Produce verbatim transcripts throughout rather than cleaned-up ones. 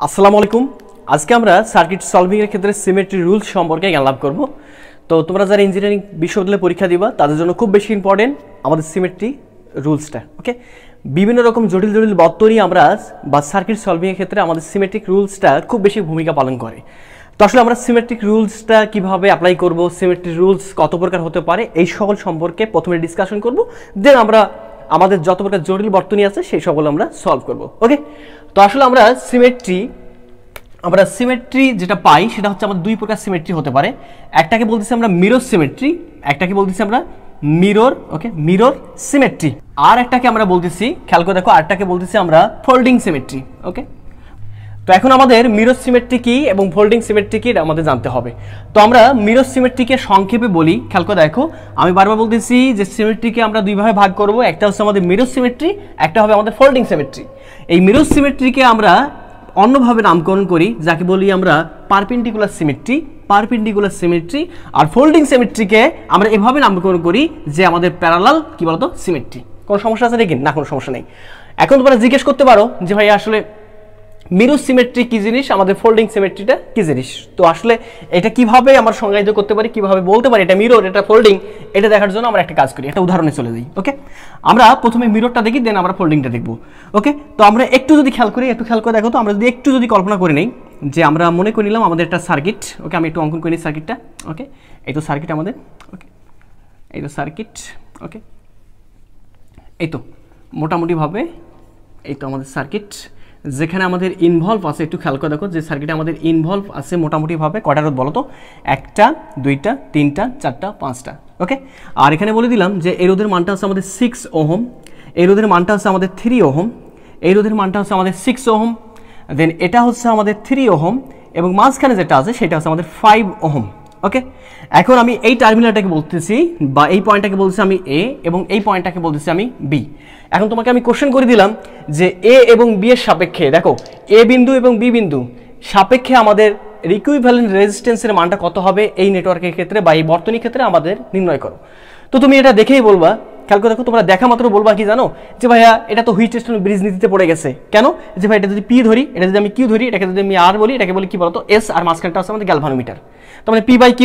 আসসালামু আলাইকুম। আজকে আমরা সার্কিট সলভিং এর ক্ষেত্রে সিমেট্রি রুলস সম্পর্কে জ্ঞান লাভ করব। তো তোমরা যারা ইঞ্জিনিয়ারিং বিশ্ববিদ্যালয়ে পরীক্ষা দিবা তাদের জন্য খুব বেশি ইম্পর্টেন্ট আমাদের সিমেট্রি রুলসটা। ওকে, বিভিন্ন রকম জটিল জটিল বর্তনী আমরা বা সার্কিট সলভিং এর ক্ষেত্রে আমাদের সিমেট্রিক রুলসটা খুব বেশি ভূমিকা পালন করে। তো আসলে আমরা সিমেট্রিক রুলসটা কিভাবে অ্যাপ্লাই করব, সিমেট্রিক রুলস কত প্রকার হতে পারে, এই সকল সম্পর্কে প্রথমে ডিসকাশন করব, দেন আমরা আমাদের যত প্রকার জটিল বর্তনী আছে সেই সকল আমরা সলভ করব। ওকে, তো আসলে আমরা সিমেট্রি আমরা সিমেট্রি যেটা পাই সেটা হচ্ছে আমাদের দুই প্রকার সিমেট্রি হতে পারে। একটাকে বলতেছি আমরা মিরর সিমেট্রি, একটাকে বলতেছি আমরা মিরর ওকে মিরর সিমেট্রি, আর একটাকে আমরা বলতেছি, খেয়াল করে দেখো, আরটাকে বলতেছি আমরা ফোল্ডিং সিমেট্রি। ওকে, তো এখন আমাদের মিরর সিমেট্রি কি এবং ফোল্ডিং সিমেট্রি কি এটা আমাদের জানতে হবে। তো আমরা মিরর সিমেট্রিকে সংক্ষেপে বলি, খেয়াল করে দেখো, আমি বারবার বলতেছি যে সিমেট্রিকে আমরা দুইভাবে ভাগ করব, একটা হচ্ছে আমাদের মিরর সিমেট্রি, একটা হবে আমাদের ফোল্ডিং সিমেট্রি। এই মিরর সিমেট্রিকে আমরা অন্যভাবে নামকরণ করি, যাকে বলি আমরা পারপেন্ডিকুলার সিমেট্রি পারপেন্ডিকুলার সিমেট্রি আর ফোল্ডিং সিমেট্রিকে আমরা এভাবে নামকরণ করি যে আমাদের প্যারালাল কি বলতো সিমেট্রি। কোনো সমস্যা আছে নাকি? না, কোনো সমস্যা নেই। এখন তোমরা জিজ্ঞেস করতে পারো যে ভাই আসলে মিরর সিমেট্রি কি জিনিস, আমাদের ফোল্ডিং সিমেট্রিটা কি জিনিস। তো আসলে এটা কিভাবে আমরা সংজ্ঞায়িত করতে পারি, কিভাবে বলতে পারি এটা মিরর এটা ফোল্ডিং, এটা দেখার জন্য আমরা একটা কাজ করি, একটা উদাহরণে চলে যাই। ওকে, আমরা প্রথমে মিররটা দেখি, দেন আমরা ফোল্ডিংটা দেখবো। ওকে, তো আমরা একটু যদি খেয়াল করি, একটু খেয়াল করে দেখো তো, আমরা যদি একটু যদি কল্পনা করে নেই যে আমরা মনে করে নিলাম আমাদের একটা সার্কিট। ওকে, আমি একটু অঙ্কন করে নিই সার্কিটটা। ওকে, এই তো সার্কিট আমাদের। ওকে, এই তো সার্কিট। ওকে, এই তো মোটামুটিভাবে এই তো আমাদের সার্কিট, যেখানে আমাদের ইনভলভ আছে, একটু খেয়াল করে দেখো যে সার্কিটে আমাদের ইনভলভ আছে মোটামুটিভাবে কয়টা রোধ বলো তো? একটা, দুইটা, তিনটা, চারটা, পাঁচটা। ওকে, আর এখানে বলে দিলাম যে এই রোধের মানটা হচ্ছে আমাদের সিক্স ওহম, এই রোধের মানটা হচ্ছে আমাদের থ্রি ওহম, এই রোধের মানটা হচ্ছে আমাদের সিক্স ওহম, দেন এটা হচ্ছে আমাদের থ্রি ওহম, এবং মাঝখানে যেটা আছে সেটা হচ্ছে আমাদের ফাইভ ওহম। ওকে, এখন আমি এই টার্মিনালটাকে বলতেছি বা এই পয়েন্টটাকে বলতেছি আমি এ, এবং এই পয়েন্টটাকে বলতেছি আমি বি। এখন তোমাকে আমি কোশ্চেন করে দিলাম যে এ এবং বি এর সাপেক্ষে দেখো, এ বিন্দু এবং বি বিন্দু সাপেক্ষে আমাদের ইকুইভ্যালেন্ট রেজিস্ট্যান্সের মানটা কত হবে এই নেটওয়ার্কের ক্ষেত্রে বা এই বর্তনীর ক্ষেত্রে আমাদের নির্ণয় করো। তো তুমি এটা দেখেই বলবা, খেয়াল করে দেখো, তোমরা দেখা মাত্র বলবা কি জানো, যে ভাইয়া এটা তো হুইটস্টোন ব্রিজ নীতিতে পড়ে গেছে। কেন? যে ভাই এটা যদি পি ধরি, এটা যদি আমি কিউ ধরি, এটাকে যদি আমি আর বলি, এটাকে বলি কি বলতো এস, আর মাঝখানটা হচ্ছে আমাদের গ্যালভানোমিটার। তো মানে P by Q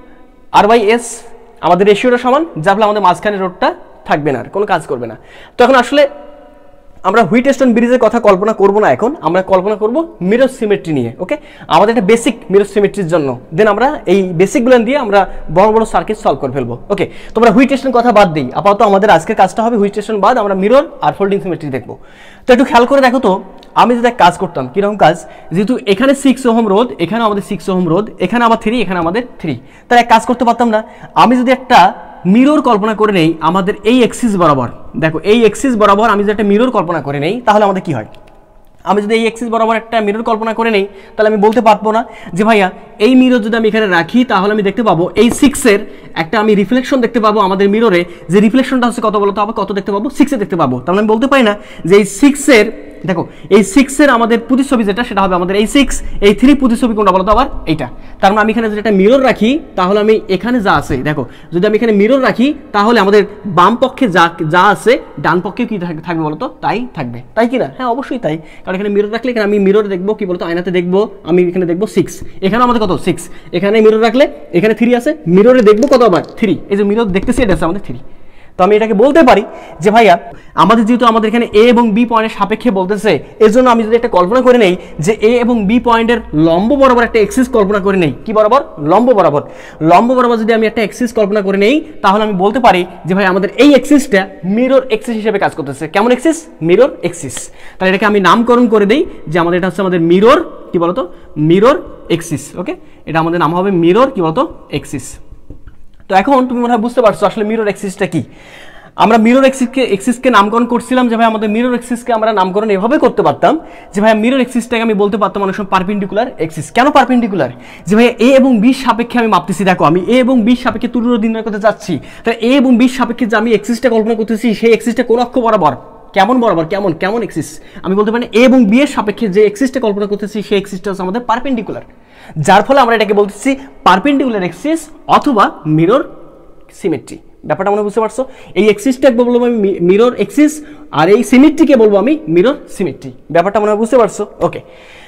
R by S আমাদের রেশিওটা সমান, যার ফলে আমাদের মাঝখানের রোডটা থাকবে না, আর কোনো কাজ করবে না। তো এখন আসলে আমরা হুইটস্টোন ব্রিজের কথা কল্পনা করব না, এখন আমরা কল্পনা করব মিরর সিমেট্রি নিয়ে। ওকে, আমাদের একটা বেসিক মিরর সিমেট্রির জন্য, দেন আমরা এই বেসিকগুলো দিয়ে আমরা বড় বড় সার্কিট সলভ করে ফেলবো। ওকে, তোমরা হুইটস্টোন কথা বাদ দিই, আপাতত আমাদের আজকের কাজটা হবে হুইটস্টোন বাদ আমরা মিরর আর ফোল্ডিং সিমেট্রি দেখবো। তো একটু খেয়াল করে দেখো তো, আমি যদি এক কাজ করতাম, কিরকম কাজ, যেহেতু এখানে সিক্স ওহম রোধ, এখানে আমাদের সিক্স ওহম রোধ, এখানে আবার থ্রি, এখানে আমাদের থ্রি, তাহলে এক কাজ করতে পারতাম না? আমি যদি একটা মিরর কল্পনা করে নেই আমাদের এই এক্সিস বরাবর, দেখো এই এক্সিস বরাবর আমি যদি একটা মিরর কল্পনা করে নেই, তাহলে আমাদের কি হয়? আমি যদি এই এক্সিস বরাবর একটা মিরর কল্পনা করে নেই, তাহলে আমি বলতে পারবো না যে ভাইয়া এই মিরর যদি আমি এখানে রাখি, তাহলে আমি দেখতে পাবো এই সিক্সের একটা আমি রিফ্লেকশন দেখতে পাবো আমাদের মিররে, যে রিফ্লেকশনটা হচ্ছে কত বলতো, আবার কত দেখতে পাবো? সিক্সে দেখতে পাবো। তাহলে আমি বলতে পারি না যে এই সিক্সের, দেখো এই সিক্সের আমাদের প্রতিছবি যেটা সেটা হবে আমাদের এই সিক্স, এই থ্রি প্রতিছবি কোনটা বলতো আবার এইটা। তার মানে আমি এখানে যদি একটা মিরর রাখি, তাহলে আমি এখানে যা আছে, দেখো যদি আমি এখানে মিরর রাখি, তাহলে আমাদের বাম পক্ষে যা যা আছে ডান পক্ষে কি থাকবে বলতো? তাই থাকবে, তাই কি না? হ্যাঁ, অবশ্যই তাই, কারণ এখানে মিরর রাখলে এখানে আমি মিরর দেখবো কি বলতো, আয়নাতে দেখবো, আমি এখানে দেখবো সিক্স, এখানে আমাদের কত? সিক্স। এখানে মিরর রাখলে এখানে থ্রি আছে, মিররে দেখবো কত আবার? থ্রি। এই যে মিরর দেখতেছি এটা আছে আমাদের থ্রি। তো আমি এটাকে বলতে পারি যে ভাইয়া আমাদের যেহেতু আমাদের এখানে এ এবং বি পয়েন্টের সাপেক্ষে বলতেছে, এর জন্য আমি যদি একটা কল্পনা করে নেই যে এ এবং বি পয়েন্টের লম্ব বরাবর একটা এক্সিস কল্পনা করে নেই, কি বরাবর? লম্ব বরাবর। লম্ব বরাবর যদি আমি একটা এক্সিস কল্পনা করে নেই, তাহলে আমি বলতে পারি যে ভাই আমাদের এই এক্সিসটা মিরর এক্সিস হিসেবে কাজ করতেছে। কেমন এক্সিস? Mirror axis. তাহলে এটাকে আমি নামকরণ করে দেই যে আমাদের এটা হচ্ছে আমাদের মিরর কি বলতো, মিরর এক্সিস। ওকে, এটা আমাদের নাম হবে মিরর কি বলতো, এক্সিস। তো এখন তুমি মনে হয় বুঝতে পারছো আসলে মিরর এক্সিসটা কি। আমরা মিরর এক্সিসকে এক্সিসকে নামকরণ করছিলাম যে ভাই আমাদের মিরর এক্সিসকে আমরা নামকরণ এভাবে করতে পারতাম যে ভাই মিরর এক্সিসটাকে আমি বলতে পারতাম অনেক সময় পারপেন্ডিকুলার এক্সিস। কেন পারপেন্ডিকুলার? যে ভাই এ এবং বি সাপেক্ষে আমি মাপতেছি, দেখো আমি এ এবং বি সাপেক্ষে তুল্য নির্ণয় করতে যাচ্ছি, তাহলে এ এবং বি সাপেক্ষে যে আমি এক্সিসটা কল্পনা করতেছি, সেই এক্সিসটা কোন অক্ষ বরাবর, কেমন বরাবর, কেমন কেমন এক্সিস, আমি বলতে পারি এ এবং বি এর সাপেক্ষে যে এক্সিসটা কল্পনা করতেছি সেই এক্সিসটা হচ্ছে আমাদের পারপেন্ডিকুলার, যার ফলে আমরা এটাকে বলতেছি পারপেন্ডিকুলার এক্সিস অথবা মিরর সিমেট্রি। ব্যাপারটা মনে বুঝতে পারছো? এই এক্সিসটাকে বলবো আমি মিরর এক্সিস, আর এই সিমেট্রিকে বলবো আমি মিরর সিমেট্রি। ব্যাপারটা মনে বুঝতে পারছো? ওকে,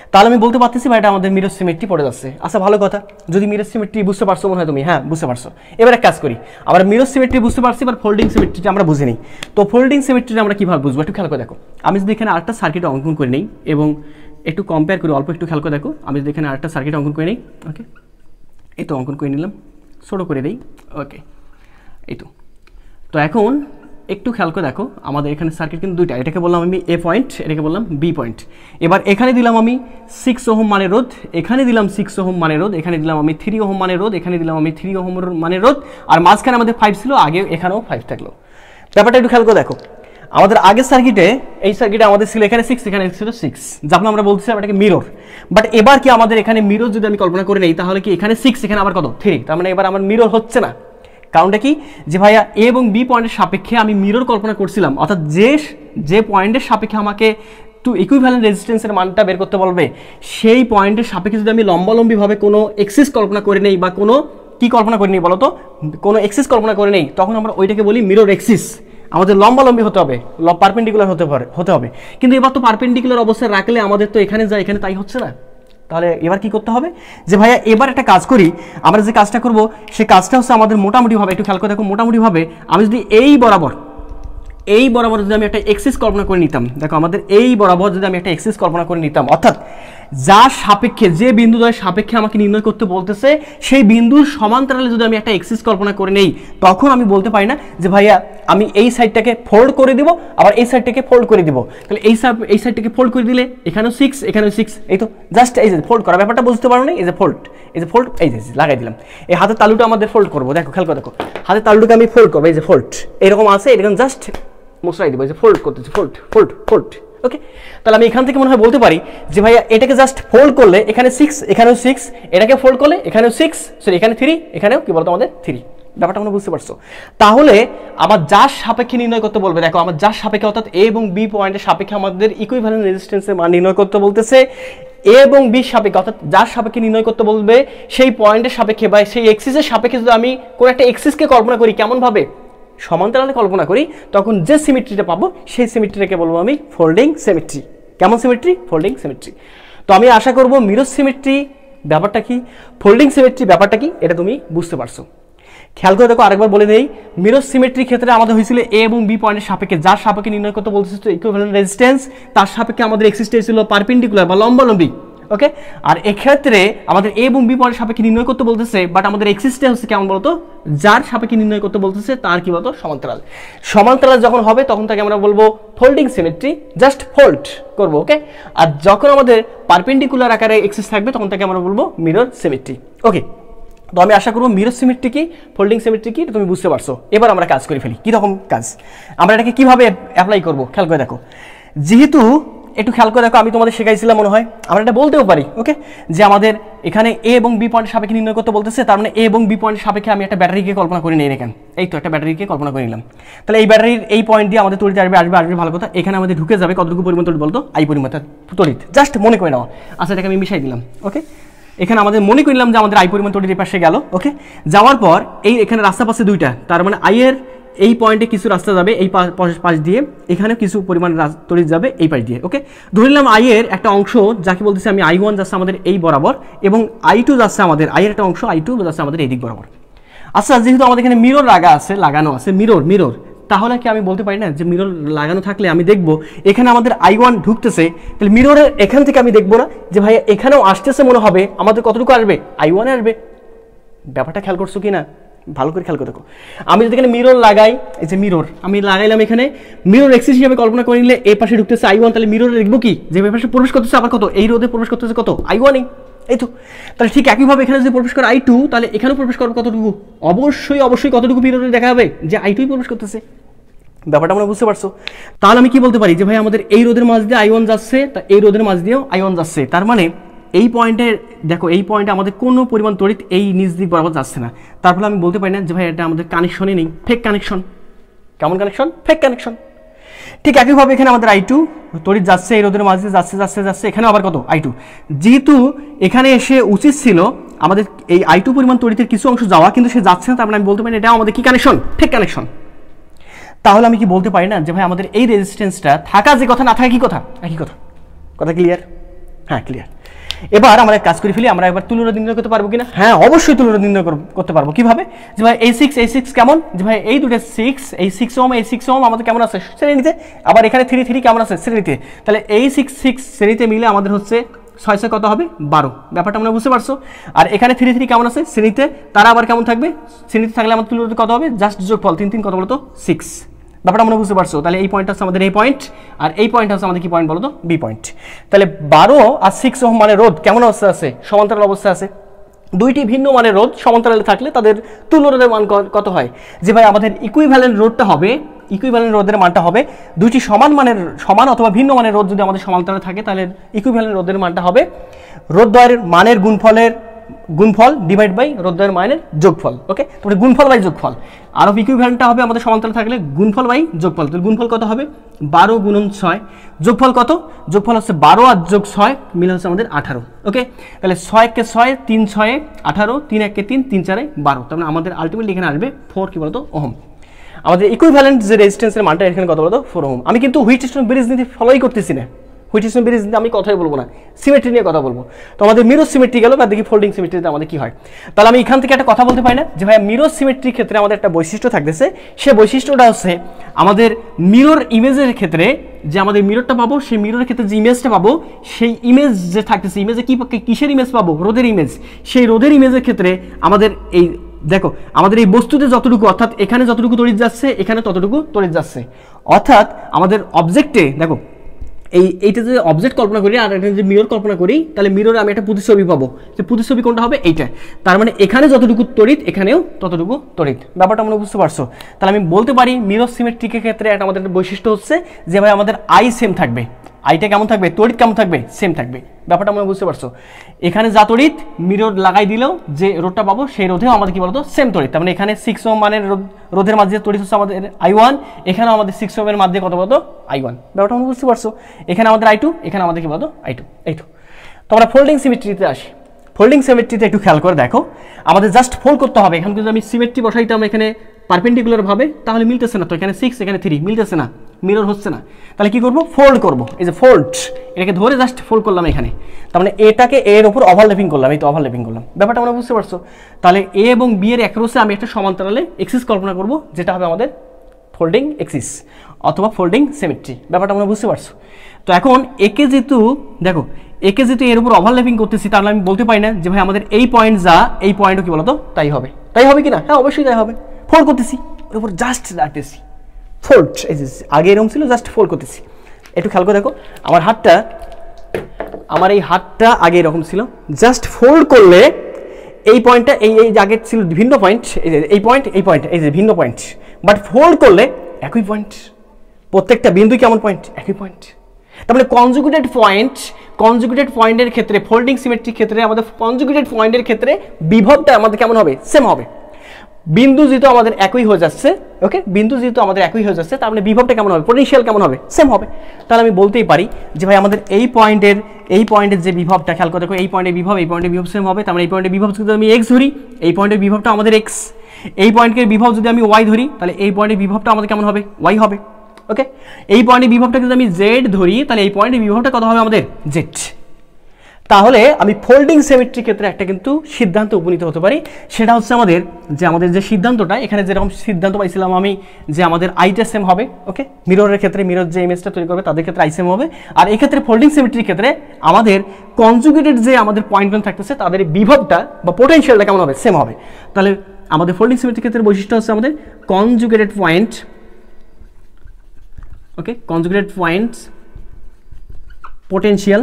তাহলে আমি বলতে পারতেছি ভাই এটা আমাদের মিরর সিমেট্রি পড়ে যাচ্ছে। আচ্ছা ভালো কথা, যদি মিরর সিমেট্রি বুঝতে পারছো মনে হয় তুমি, হ্যাঁ বুঝতে পারছো। এবার এক কাজ করি, আমরা মিরর সিমেট্রি বুঝতে পারছি, এবার ফোল্ডিং সিমেট্রিটা আমরা বুঝে নিই। তো ফোল্ডিং সিমেট্রিটা আমরা কীভাবে বুঝবো একটু খেয়াল করে দেখো। আমি যদি এখানে আরেকটা সার্কিট অঙ্কন করে নিই এবং একটু কম্পেয়ার করি, অল্প একটু খেয়াল করে দেখো। আমি যদি এখানে আরেকটা সার্কিট অঙ্কন করে নিই, ওকে এই তো অঙ্কন করে নিলাম, ছোটো করে দিই, ওকে এই তো। তো এখন একটু খেয়াল করে দেখো, আমাদের এখানে সার্কিট কিন্তু দুইটা, এটাকে বললাম আমি এ পয়েন্ট, এটাকে বললাম বি পয়েন্ট। এবার এখানে দিলাম আমি সিক্স ওহম মানের রোধ, এখানে দিলাম সিক্স ওহম মানের রোধ, এখানে দিলাম আমি থ্রি ওহম মানের রোধ, এখানে দিলাম আমি থ্রি ওহম মানের রোধ, আর মাঝখানে আমাদের ফাইভ ছিল, আগে এখানেও ফাইভ থাকলো। ব্যাপারটা একটু খেয়াল করে দেখো, আমাদের আগের সার্কিটে, এই সার্কিটে আমাদের ছিল এখানে সিক্স, এখানে ছিল সিক্স, যখন আমরা বলতেছিলাম এটাকে মিরর। বাট এবার কি আমাদের এখানে মিরর যদি আমি কল্পনা করে নেই, তাহলে কি এখানে সিক্স, এখানে আবার কত থ্রি, তার মানে এবার আমার মিরর হচ্ছে না। কারণটা কি, যে ভাইয়া এ এবং বি পয়েন্টের সাপেক্ষে আমি মিরর কল্পনা করছিলাম, অর্থাৎ যে যে পয়েন্টের সাপেক্ষে আমাকে টু ইকুইভ্যালেন্ট রেজিস্ট্যান্সের মানটা বের করতে বলবে, সেই পয়েন্টের সাপেক্ষে যদি আমি লম্বালম্বিভাবে কোনো এক্সিস কল্পনা করে নেই, বা কোনো কি কল্পনা করে নেই বলো তো, কোনো এক্সিস কল্পনা করে নেই, তখন আমরা ওইটাকে বলি মিরর এক্সিস। আমাদের লম্বালম্বি হতে হবে, পারপেন্ডিকুলার হতে পারে হতে হবে কিন্তু এবার তো পারপেন্ডিকুলার অবস্থায় রাখলে আমাদের তো এখানে যা এখানে তাই হচ্ছে না। তাহলে এবার কি করতে হবে, যে ভাইয়া এবার একটা কাজ করি, আমরা যে কাজটা করব সেই কাজটা হচ্ছে আমাদের মোটামুটিভাবে, একটু খেয়াল করে দেখো, মোটামুটিভাবে আমি যদি এই বরাবর এই বরাবর যদি আমি একটা এক্সিস কল্পনা করে নিতাম, দেখো আমাদের এই বরাবর যদি আমি একটা এক্সিস কল্পনা করে নিতাম, অর্থাৎ যার সাপেক্ষে, যে বিন্দুদ্বয়ের সাপেক্ষে আমাকে নির্ণয় করতে বলতেছে, সেই বিন্দুর সমান্তরালে যদি আমি একটা এক্সিস কল্পনা করে নেই, তখন আমি বলতে পারি না যে ভাইয়া আমি এই সাইডটাকে ফোল্ড করে দিব, আবার এই সাইডটাকে ফোল্ড করে দিব। তাহলে এই সাইড এই সাইডটাকে ফোল্ড করে দিলে এখানেও সিক্স, এখানেও সিক্স, এই তো জাস্ট এই যে ফোল্ড করা ব্যাপারটা বুঝতে পারো না, এই যে ফোল্ড, এই যে ফোল্ড, এই যে লাগাই দিলাম। এই হাতের তালুটা আমাদের ফোল্ড করবো, দেখো খেয়াল করে দেখো, হাতের তালুটাকে আমি ফোল্ড করবো, এই যে ফোল্ড এরকম আছে, এরকম জাস্ট মশলাই দিব, যে ফোল্ড করতেছি, ফোল্ড ফোল্ড ফোল্ড, ওকে। তাহলে আমি এখান থেকে মনে হয় বলতে পারি যে ভাইয়া এটাকে জাস্ট ফোল্ড করলে এখানে সিক্স, এখানেও সিক্স, এটাকে ফোল্ড করলে এখানেও সিক্স, সরি এখানে থ্রি, এখানেও কি বলতো আমাদের থ্রি। ব্যাপারটা আমরা বুঝতে পারছো। তাহলে আমার যার সাপেক্ষে নির্ণয় করতে বলবে, দেখো আমার যার সাপেক্ষে, অর্থাৎ এ এবং বি পয়েন্টের সাপেক্ষে আমাদের ইকুইভ্যালেন্ট রেজিস্ট্যান্সের মান নির্ণয় করতে বলতেছে, এ এবং বি সাপেক্ষে, অর্থাৎ যার সাপেক্ষে নির্ণয় করতে বলবে সেই পয়েন্টের সাপেক্ষে বা সেই এক্সিসের সাপেক্ষে যদি আমি কোনো একটা এক্সিসকে কল্পনা করি, কেমন ভাবে সমান্তরালে কল্পনা করি, তখন যে সিমেট্রিটা পাবো সেই সিমেট্রিটাকে বলবো আমি ফোল্ডিং সিমেট্রি। কেমন সিমেট্রি? Folding symmetry. তো আমি আশা করব মিরর সিমেট্রি ব্যাপারটা কি, ফোল্ডিং সিমেট্রি ব্যাপারটা কি, এটা তুমি বুঝতে পারছো। খেয়াল করে দেখো, আরেকবার বলে দেই, মিরর সিমেট্রির ক্ষেত্রে আমাদের হয়েছিল এ এবং বি পয়েন্টের সাপেক্ষে, যার সাপেক্ষে নির্ণয় করতে বলতেছে ইকুইভ্যালেন্ট রেজিস্ট্যান্স, তার সাপেক্ষে আমাদের এক্সিসটা ছিল পারপেন্ডিকুলার বা লম্বালম্বি, ওকে। আর এক্ষেত্রে আমাদের এ এবং বি পয়েন্টের সাপেক্ষে নির্ণয় করতে বলতেছে, বাট আমাদের এক্সিসটা হচ্ছে কেমন বলতো, যার সাপেক্ষে নির্ণয় করতে বলতেছে তার কি বলতো সমান্তরাল। সমান্তরাল যখন হবে তখন তাকে আমরা বলবো ফোল্ডিং সিমেট্রি, জাস্ট ফোল্ড করবো, ওকে। আর যখন আমাদের পারপেন্ডিকুলার আকারে এক্সিস থাকবে তখন তাকে আমরা বলবো মিরর সিমেট্রি, ওকে। তো আমি আশা করবো মিরর সিমেট্রি কি, ফোল্ডিং সিমেট্রি কি তুমি বুঝতে পারছো। এবার আমরা কাজ করে ফেলি, কিরকম কাজ, আমরা এটাকে কিভাবে অ্যাপ্লাই করবো খেয়াল করে দেখো। যেহেতু একটু খেয়াল করে দেখো, আমি তোমাদের শেখাইছিলাম মনে হয়, আমরা এটা বলতেও পারি, ওকে, যে আমাদের এখানে এ এবং বি পয়েন্ট সাপেক্ষে নির্ণয় করতে বলতেছে, তার মানে এ এবং বি পয়েন্ট সাপেক্ষে আমি একটা ব্যাটারিকে কল্পনা করে নিই এখানে, এই তো একটা ব্যাটারিকে কল্পনা করে নিলাম। তাহলে এই ব্যাটারির এই পয়েন্ট দিয়ে আমাদের তড়িৎ আসবে আসবে আসবে ভালো কথা, এখানে আমাদের ঢুকে যাবে কতটুকু পরিমাণ তড়িৎ বলতো, আই পরিমাণ তড়িৎ, জাস্ট মনে করে নেওয়া। আচ্ছা এটাকে আমি মিশাই দিলাম, ওকে। এখানে আমাদের মনে করলাম যে আমাদের আই পরিমাণ তড়িৎ এই পাশে গেল, ওকে। যাওয়ার পর এই এখানে রাস্তা পাশে দুইটা, তার মানে আই এর এই পয়েন্টে কিছু রাস্তা যাবে এই পাশ দিয়ে, এখানে কিছু পরিমাণ তড়িৎ যাবে এই পাশ দিয়ে, ওকে। ধরে নিলাম আই এর একটা অংশ যাকে বলতেছি আমি আই ওয়ান যাচ্ছে আমাদের এই বরাবর, এবং আই টু যাচ্ছে আমাদের, আই এর একটা অংশ আই টু যাচ্ছে আমাদের এই দিক বরাবর। আচ্ছা যেহেতু আমাদের এখানে মিরর লাগা আছে, লাগানো আছে মিরর মিরর তাহলে কি আমি বলতে পারি না যে মিরর লাগানো থাকলে আমি দেখবো এখানে আমাদের আই ওয়ান ঢুকতেছে, তাহলে মিররের এখান থেকে আমি দেখবো না যে ভাই এখানেও আসতেছে, মনে হবে আমাদের কতটুকু আসবে, আই ওয়ানে আসবে। ব্যাপারটা খেয়াল করছো কি না, ভালো করে খেয়াল করে দেখো। আমি যদি এখানে মিরর লাগাই, এই যে মিরর আমি লাগাইলাম, এখানে মিরর এক্সিস হিসেবে কল্পনা করে নিলে এই পাশে ঢুকতেছে আই ওয়ান, তাহলে মিররে দেখবো কি যে এই পাশে প্রবেশ করতেছে আবার কত, এই রোধে প্রবেশ করতেছে কত, আই ওয়ানই, এই তো। তাহলে ঠিক একইভাবে এখানে যদি প্রবেশ করে আই টু, তাহলে এখানেও প্রবেশ করবে কতটুকু, অবশ্যই অবশ্যই কতটুকু মিররে দেখা হবে যে আই টুই প্রবেশ করতেছে। ব্যাপারটা আমরা বুঝতে পারছো। তাহলে আমি কি বলতে পারি যে ভাই আমাদের এই রোধের মাঝ দিয়ে আই ওয়ান যাচ্ছে, তা এই রোধের মাঝ দিয়েও আই ওয়ান যাচ্ছে, তার মানে এই পয়েন্টে দেখো এই পয়েন্টে আমাদের কোনো পরিমাণ তড়িৎ এই নিচ দিক বরাবর যাচ্ছে না, তারপরে আমি বলতে পারি না যে ভাই এটা আমাদের কানেকশনই নেই, ফেক কানেকশন। কেমন কানেকশন? Fake connection. ঠিক একইভাবে এখানে আমাদের আই টু তড়িৎ যাচ্ছে এই রোধের মাঝে, যাচ্ছে যাচ্ছে যাচ্ছে, এখানে আবার কত আই টু, যেহেতু এখানে এসে উচিত ছিল আমাদের এই আই টু পরিমাণ তড়িতের কিছু অংশ যাওয়া, কিন্তু সে যাচ্ছে না, তার মানে আমি বলতে পারি এটা আমাদের কি কানেকশন, ফেক কানেকশন। তাহলে আমি কি বলতে পারি না যে ভাই আমাদের এই রেজিস্ট্যান্সটা থাকা যে কথা না থাকা কি কথা, একই কথা। কথা ক্লিয়ার? হ্যাঁ ক্লিয়ার। এবার আমরা কাজ করে ফেলি, আমরা এবার তুলনা নির্ণয় করতে পারবো কিনা? হ্যাঁ, অবশ্যই তুলনা নির্ণয় করতে পারবো। কিভাবে? যে ভাই এই সিক্স এই সিক্স কেমন, যে ভাই এই দুটো সিক্স, এই সিক্স ওম এই সিক্স ওম আমাদের কেমন আছে শ্রেণীতে, আবার এখানে থ্রি থ্রি কেমন আছে শ্রেণীতে, তাহলে এই সিক্স সিক্স শ্রেণীতে মিলে আমাদের হচ্ছে ছয় ছয় কত হবে বারো, ব্যাপারটা আমরা বুঝতে পারছো। আর এখানে থ্রি থ্রি কেমন আছে শ্রেণীতে, তারা আবার কেমন থাকবে শ্রেণীতে থাকলে আমাদের তুলনাতে কত হবে, জাস্ট যোগফল তিন তিন কত বলতো সিক্স, ব্যাপারটা আমরা বুঝতে পারছো। তাহলে এই পয়েন্ট হচ্ছে আমাদের এই পয়েন্ট, আর এই পয়েন্ট হচ্ছে আমাদের কি পয়েন্ট বলতো, বি পয়েন্ট। তাহলে বারো আর সিক্স ওহম মানে রোধ কেমন অবস্থা আছে, সমান্তরাল অবস্থা আছে। দুইটি ভিন্ন মানের রোধ সমান্তরালে থাকলে তাদের তুল্য রোধের মান কত হয়, যে ভাই আমাদের ইকুইভ্যালেন্ট রোধটা হবে, ইকুইভ্যালেন্ট রোধের মানটা হবে দুইটি সমান মানের সমান অথবা ভিন্ন মানের রোধ যদি আমাদের সমান্তরালে থাকে তাহলে ইকুইভ্যালেন্ট রোধের মানটা হবে রোধদ্বয়ের মানের গুণফলের গুণফল ডিভাইড বাই রোধদ্বয়ের মানের যোগফল। ওকে, তাহলে গুণফল বাই যোগফল। আর অফ ইকুইভ্যালেন্টটা হবে আমাদের সমান্তরালে থাকলে গুণফল বাই যোগফল। তাহলে গুণফল কত হবে, বারো গুণন ছয়, যোগফল কত, যোগফল হচ্ছে বারো আর যোগ ছয় মিলে হচ্ছে আমাদের আঠারো। ওকে, তাহলে ছয় কে ছয়, তিন ছয়ে আঠারো, তিন একে তিন, তিন চারে বারো, তার মানে আমাদের আলটিমেটলি এখানে আসবে ফোর কি বলতো ওহম। আমাদের ইকুইভ্যালেন্ট যে রেজিস্ট্যান্সের মানটা এখানে কত বলতো ফোর ওহম। আমি কিন্তু হুইটস্টোন ব্রিজ নীতি ফলোই করতেছি না, হুইটস্টোন ব্রিজ নীতি আমি কথাই বলবো না, সিমেট্রি নিয়ে কথা বলবো। তো আমাদের মিরর সিমেট্রি গেল, বা দেখি ফোল্ডিং সিমেট্রিতে আমাদের কি হয়। তাহলে আমি এখান থেকে একটা কথা বলতে পারি না যে ভাই মিরর সিমেট্রির ক্ষেত্রে আমাদের একটা বৈশিষ্ট্য থাকতেছে, সে বৈশিষ্ট্যটা হচ্ছে আমাদের মিরর ইমেজের ক্ষেত্রে যে আমাদের মিররটা পাবো, সেই মিররের ক্ষেত্রে যে ইমেজটা পাবো, সেই ইমেজ যে থাকতেছে, ইমেজে কি কিসের ইমেজ পাবো, রোধের ইমেজ। সেই রোধের ইমেজের ক্ষেত্রে আমাদের এই দেখো আমাদের এই বস্তুতে যতটুকু, অর্থাৎ এখানে যতটুকু তড়িৎ যাচ্ছে এখানে ততটুকু তড়িৎ যাচ্ছে, অর্থাৎ আমাদের অবজেক্টে দেখো এই এইটা যে অবজেক্ট কল্পনা করি আর এটা যে মিরর কল্পনা করি, তাহলে মিররে আমি একটা প্রতিচ্ছবি পাবো, যে প্রতিচ্ছবি কোনটা হবে এইটা, তার মানে এখানে যতটুকু তড়িৎ এখানেও ততটুকু তড়িৎ, ব্যাপারটা আমরা বুঝতে পারছো। তাহলে আমি বলতে পারি মিরর সিমেট্রিকের ক্ষেত্রে একটা আমাদের বৈশিষ্ট্য হচ্ছে যে ভাই আমাদের আই সেম থাকবে, আইটা কেমন থাকবে, তড়িৎ কেমন থাকবে, সেম থাকবে, ব্যাপারটা আমরা বুঝতে পারছো। এখানে যা তড়িৎ মিরর লাগাই দিলেও যে রোধটা পাবো সেই রোধেও আমাদের কি বলতো সেম তড়িৎ, তার মানে এখানে সিক্স ওহম মানের রোধের মাঝে তড়িৎ হচ্ছে আমাদের আই ওয়ান, এখানেও আমাদের সিক্স ওহমের মাঝে কত বলতো আই ওয়ান, ব্যাপারটা আমরা বুঝতে পারছো। এখানে আমাদের আই টু, এখানে আমাদের কি বলতো আই টু, এই তো। তো আমরা ফোল্ডিং সিমেট্রিতে আসি। ফোল্ডিং সিমেট্রিতে একটু খেয়াল করে দেখো, আমাদের জাস্ট ফোল্ড করতে হবে। এখানে যদি আমি সিমেট্রি বসাইতাম এখানে পারপেন্ডিকুলার ভাবে, তাহলে মিলতেছে না, তো এখানে সিক্স এখানে থ্রি মিলতেছে না, মিরর হচ্ছে না, তাহলে কি করব, ফোল্ড করব। এই যে ফোল্ড, এটাকে ধরে জাস্ট ফোল্ড করলাম এখানে, তার মানে এটাকে এর উপর ওভারল্যাপিং করলাম, এই তো ওভারল্যাপিং করলাম, ব্যাপারটা আমরা বুঝতে পারছো। তাহলে এ এবং বি এর অ্যাক্রসে আমি একটা সমান্তরালে এক্সিস কল্পনা করব, যেটা হবে আমাদের ফোল্ডিং এক্সিস অথবা ফোল্ডিং সিমেট্রি, ব্যাপারটা আমরা বুঝতে পারছো। তো এখন একে যেহেতু দেখো একে যেহেতু এর উপর ওভারল্যাপিং করতেছি, তাহলে আমি বলতে পারি না যে ভাই আমাদের এই পয়েন্ট যা এই পয়েন্টও কি বলতো তাই হবে, তাই হবে কিনা, হ্যাঁ অবশ্যই তাই হবে। ফোল্ড করতেছি, ওর উপর জাস্ট রাখতেছি, ফোল্ড, এই যে আগে এরকম ছিল জাস্ট ফোল্ড করতেছি। একটু খেয়াল করে দেখো আমার হাতটা, আমার এই হাতটা আগে এরকম ছিল, জাস্ট ফোল্ড করলে এই পয়েন্টটা এই এই জায়গায় ছিল ভিন্ন পয়েন্ট, এই যে এই পয়েন্ট এই পয়েন্ট এই যে ভিন্ন পয়েন্ট, বাট ফোল্ড করলে একই পয়েন্ট, প্রত্যেকটা বিন্দু কেমন পয়েন্ট, একই পয়েন্ট। তার মানে কনজুগেটেড পয়েন্ট, কনজুগেটেড পয়েন্টের ক্ষেত্রে ফোল্ডিং সিমেট্রির ক্ষেত্রে আমাদের কনজুগেটেড পয়েন্টের ক্ষেত্রে বিভবটা আমাদের কেমন হবে, সেম হবে। বিন্দু যেহেতু আমাদের একই হয়ে যাচ্ছে, ওকে, বিন্দু যেহেতু আমাদের একই হয়ে যাচ্ছে, তার মানে বিভবটা কেমন হবে, পোটেনশিয়াল কেমন হবে, সেম হবে। তাহলে আমি বলতেই পারি যে ভাই আমাদের এই পয়েন্টের এই পয়েন্টের যে বিভবটা, খেয়াল করে দেখো এই পয়েন্টের বিভব এই পয়েন্টের বিভব সেম হবে, তার মানে এই পয়েন্টের বিভব যদি আমি এক্স ধরি, এই পয়েন্টের বিভবটা আমাদের এক্স, এই পয়েন্টের বিভব যদি আমি ওয়াই ধরি, তাহলে এই পয়েন্টের বিভবটা আমাদের কেমন হবে, ওয়াই হবে। ওকে, এই পয়েন্টের বিভবটা যদি আমি জেড ধরি, তাহলে এই পয়েন্টের বিভবটা কত হবে আমাদের জেড। তাহলে আমি ফোল্ডিং সিমেট্রির ক্ষেত্রে একটা কিন্তু সিদ্ধান্ত উপনীত হতে পারি, সেটা হচ্ছে আমাদের যে আমাদের যে সিদ্ধান্তটা এখানে যেরকম সিদ্ধান্ত পাইছিলাম আমি যে আমাদের আইটা সেম হবে, ওকে, মিররের ক্ষেত্রে মিরর যে ইমেজটা তৈরি করবে তাদের ক্ষেত্রে আই সেম হবে, আর এই ক্ষেত্রে ফোল্ডিং সিমেট্রির ক্ষেত্রে আমাদের কনজুগেটেড যে আমাদের পয়েন্টগুলো থাকতেছে তাদের বিভবটা বা পোটেনশিয়ালটা কেমন হবে, সেম হবে। তাহলে আমাদের ফোল্ডিং সিমেট্রির ক্ষেত্রে বৈশিষ্ট্য হচ্ছে আমাদের conjugated point, okay, conjugated points potential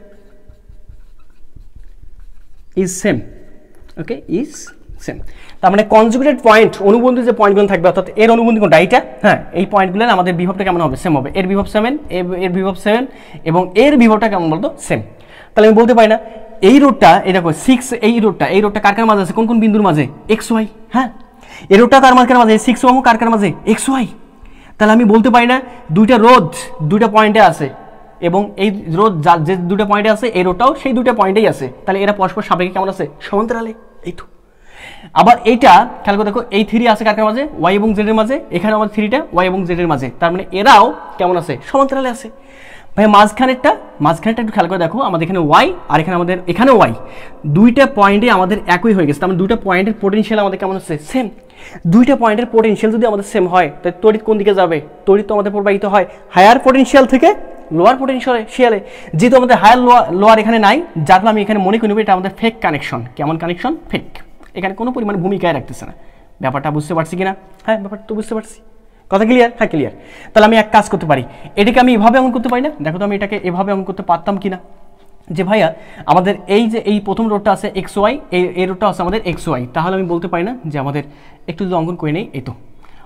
is same, okay, is same। তার মানে কনজুগেটেড পয়েন্ট অনুবন্ধী যে পয়েন্টগুলো থাকবে, অর্থাৎ এর অনুবন্ধী কোনটা এইটা, হ্যাঁ, এই পয়েন্টগুলোর আমাদের বিভবটা কেমন হবে, সেম হবে। এর বিভব সেভেন, এর বিভব সেভেন এবং এর বিভবটা কেমন বলতো সেম। তাহলে আমি বলতে পারি না এই রোডটা, এই দেখো সিক্স, এই রোডটা এই রোডটা কার কার মাঝে আছে, কোন কোন বিন্দুর মাঝে, এক্স ওয়াই, হ্যাঁ, এই রোডটা কার মাঝে মাঝে সিক্স ওয়াই কার কার মাঝে, এক্স ওয়াই। তাহলে আমি বলতে পারি না দুইটা রোধ দুইটা পয়েন্টে আছে এবং এই রোধ যে দুটো পয়েন্টে আছে এই রোডটাও সেই দুটো পয়েন্টেই আছে, তাহলে এরা পরস্পর সাপেক্ষে কেমন আছে, সমান্তরালে, এই তো। আবার এইটা খেয়াল করে দেখো এই থ্রি আছে কার কার মাঝে, ওয়াই এবং জেড এর মাঝে, এখানে আমাদের থ্রিটা ওয়াই এবং জেড এর মাঝে, তার মানে এরাও কেমন আছে, সমান্তরালে আছে। ভাই মাঝখানেরটা মাঝখানেরটা একটু খেয়াল করে দেখো, আমাদের এখানে ওয়াই আর এখানে আমাদের এখানে ওয়াই, দুইটা পয়েন্টে আমাদের একই হয়ে গেছে। তার মানে দুইটা পয়েন্টের পোটেনশিয়াল আমাদের কেমন হচ্ছে? সেম। দুইটা পয়েন্টের পোটেনশিয়াল যদি আমাদের সেম হয় তাহলে তড়িৎ কোন দিকে যাবে? তড়িৎ তো আমাদের প্রবাহিত হয় হায়ার পোটেনশিয়াল থেকে লোয়ার পোটেনশিয়ালে। যেহেতু আমাদের হায়ার লোয়ার এখানে নাই, যার ফলে আমি এখানে মনে করি এটা আমাদের ফেক কানেকশন। কেমন কানেকশন? ফেক। এখানে কোনো পরিমাণ ভূমিকায় রাখতেছে না। ব্যাপারটা বুঝতে পারছি কিনা? হ্যাঁ, ব্যাপারটা তো বুঝতে পারছি। কথা ক্লিয়ার? হ্যাঁ ক্লিয়ার। তাহলে আমি এক কাজ করতে পারি, এটাকে আমি এভাবে অঙ্কন করতে পারি না? দেখো তো আমি এটাকে এভাবে অঙ্কন করতে পারতাম কিনা, যে ভাইয়া আমাদের এই যে এই প্রথম রোডটা আছে এক্স ওয়াই, এই এই রোডটা আছে আমাদের এক্স ওয়াই, তাহলে আমি বলতে পারি না যে আমাদের একটু যদি অঙ্কন করে নেই, এই তো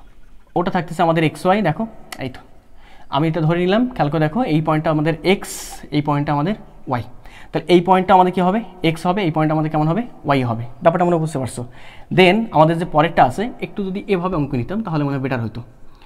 ওটা থাকতেছে আমাদের এক্স ওয়াই, দেখো এই তো আমি এটা ধরে নিলাম, খেয়াল করে দেখো এই পয়েন্টটা আমাদের এক্স, এই পয়েন্টটা আমাদের ওয়াই, তাহলে এই পয়েন্টটা আমাদের কি হবে? এক্স হবে, এই পয়েন্টটা আমাদের কেমন হবে? ওয়াই হবে। ব্যাপারটা মনে বুঝতে পারছো? দেন আমাদের যে পরেরটা আছে একটু যদি এভাবে অঙ্ক নিতাম তাহলে মনে হয় বেটার হতো।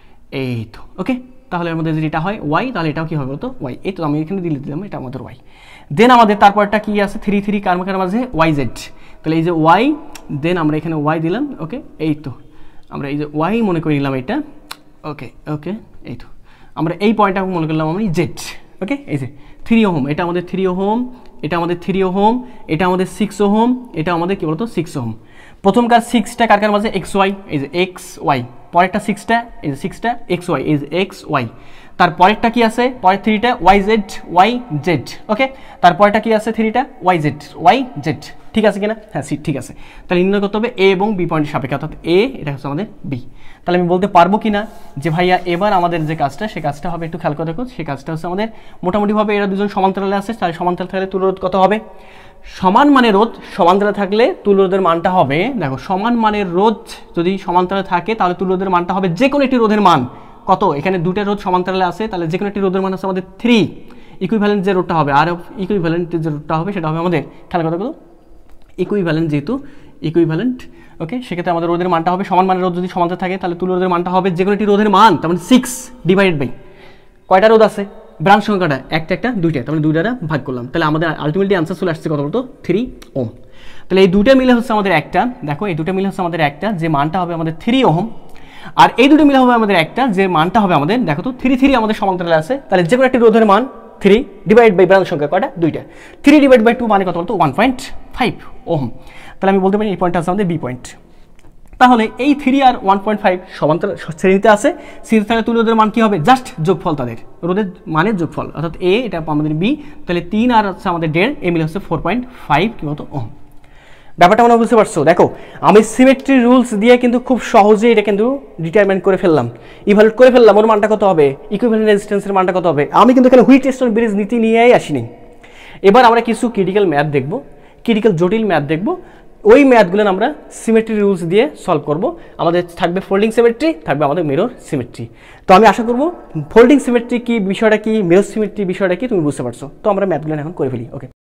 এই তো ওকে, তাহলে আমাদের যদি এটা হয় ওয়াই, তাহলে এটাও কি হবে বলতো? ওয়াই। এই তো আমি এখানে দিলে দিলাম, এটা আমাদের ওয়াই। দেন আমাদের তারপরটা কি আছে? থ্রি থ্রি কার মাঝে ওয়াই জেড, তাহলে এই যে ওয়াই, দেন আমরা এখানে ওয়াই দিলাম। ওকে, এই তো আমরা এই যে ওয়াই মনে করে নিলাম এটা। ওকে ওকে, এই তো আমরা এই পয়েন্টটা মনে করলাম আমি জেড। ওকে, এই যে থ্রি ওহম, এটা আমাদের থ্রি ওহম, এটা আমাদের থ্রি ওহম, এটা আমাদের সিক্স ওহম, এটা আমাদের কি বলতো? Six ohm. প্রথমকার সিক্সটা কার কার মাঝে? এক্স ওয়াই, এই যে এক্স ওয়াই। পরেরটা সিক্সটা, এই যে সিক্সটা এক্স ওয়াই, এই যে এক্স ওয়াই। তার পরেরটা কি আছে? পরের থ্রিটা Y Z, Y Z. Okay, তারপরেরটা কি আছে? থ্রিটা ওয়াই জেড, ওয়াই জেড। ঠিক আছে কিনা? হ্যাঁ ঠিক আছে। তাহলে নির্ণয় করতে হবে এ এবং বি পয়েন্টের সাপেক্ষে, অর্থাৎ এ এটা হচ্ছে আমাদের বি। তাহলে আমি বলতে পারবো কিনা যে ভাইয়া এবার আমাদের যে কাজটা, সে কাজটা হবে, একটু খেয়াল করে দেখো, সে কাজটা হচ্ছে আমাদের মোটামুটিভাবে এরা দুজন সমান্তরালে আছে, তাহলে সমান্তরাল থাকলে তুল্যরোধ কত হবে? সমান মানের রোধ সমান্তরালে থাকলে তুল্যরোধের মানটা হবে, দেখো সমান মানের রোধ যদি সমান্তরালে থাকে তাহলে তুল্যরোধের মানটা হবে যে কোনো একটি রোধের মান কত? এখানে দুটো রোধ সমান্তরালে আছে, তাহলে যে কোনো একটি রোধের মান আছে আমাদের থ্রি। ইকুইভ্যালেন্ট যে রোধটা হবে, আর ইকুইভ্যালেন্ট যে রোধটা হবে সেটা হবে আমাদের, খেয়াল করে দেখো, ইকুইভ্যালেন্ট, যেহেতু ইকুইভ্যালেন্ট। ওকে, সেক্ষেত্রে আমাদের রোধের মানটা হবে, সমান মানের রোধ যদি সমান্তরাল থাকে তাহলে তুল্যরোধের মানটা হবে যে কোনো একটি রোধের মান, তার মানে সিক্স ডিভাইডেড বাই কয়টা রোধ আছে? ব্রাঞ্চ সংখ্যাটা একটা একটা দুইটা, তার মানে দুইটা ভাগ করলাম, তাহলে আমাদের আলটিমেটলি আনসার চলে আসছে কত বলতো? Three ohm. তাহলে এই দুটো মিলে হচ্ছে আমাদের একটা, দেখো এই দুটো মিলে হচ্ছে আমাদের একটা, যে মানটা হবে আমাদের থ্রি ওহম। আর এই দুটো মিলে হবে আমাদের একটা, যে মানটা হবে আমাদের, দেখো তো থ্রি থ্রি আমাদের সমান্তরালে আছে, তাহলে যে কোনো একটি রোধের মান থ্রি ডিভাইড বাই ব্রাঞ্চ সংখ্যা কয়টা? দুইটা। থ্রি ডিভাইড বাই টু মানে কত বলতো? One point five ohm. তাহলে আমি বলতে পারি এই পয়েন্টটা আছে আমাদের বি পয়েন্ট। তাহলে এই থ্রি আর ওয়ান পয়েন্ট ফাইভ সমান্তরাল শ্রেণীতে আছে, শ্রেণীতে থাকলে তুল্যরোধের মান কি হবে? জাস্ট যোগফল তাদের রোধের মানের যোগফল, অর্থাৎ এ এটা আমাদের বি, তাহলে তিন আর হচ্ছে আমাদের দেড়, এ মিলে হচ্ছে ফোর পয়েন্ট ফাইভ কি মতো ওহম। ব্যাপারটা মনে বুঝতে পারছো? দেখো আমি সিমেট্রি রুলস দিয়ে কিন্তু খুব সহজেই এটা কিন্তু ডিটারমাইন করে ফেললাম, ইভালুয়েট করে ফেললাম, ওর মানটা কত হবে, ইকুইভ্যালেন্ট রেজিস্ট্যান্সের মানটা কত হবে। আমি কিন্তু এখানে হুইটস্টোন ব্রিজ নীতি নিয়েই আসিনি। এবার আমরা কিছু ক্রিটিক্যাল ম্যাথ দেখবো, ক্রিটিক্যাল জটিল ম্যাথ দেখবো, ওই ম্যাথগুলো আমরা সিমেট্রি রুলস দিয়ে সলভ করব। আমাদের থাকবে ফোল্ডিং সিমেট্রি, থাকবে আমাদের মিরর সিমেট্রি। তো আমি আশা করব ফোল্ডিং সিমেট্রি কি বিষয়টা কি, মিরর সিমেট্রি বিষয়টা কি তুমি বুঝতে পারছো। তো আমরা ম্যাথগুলো এখন করে ফেলি। ওকে।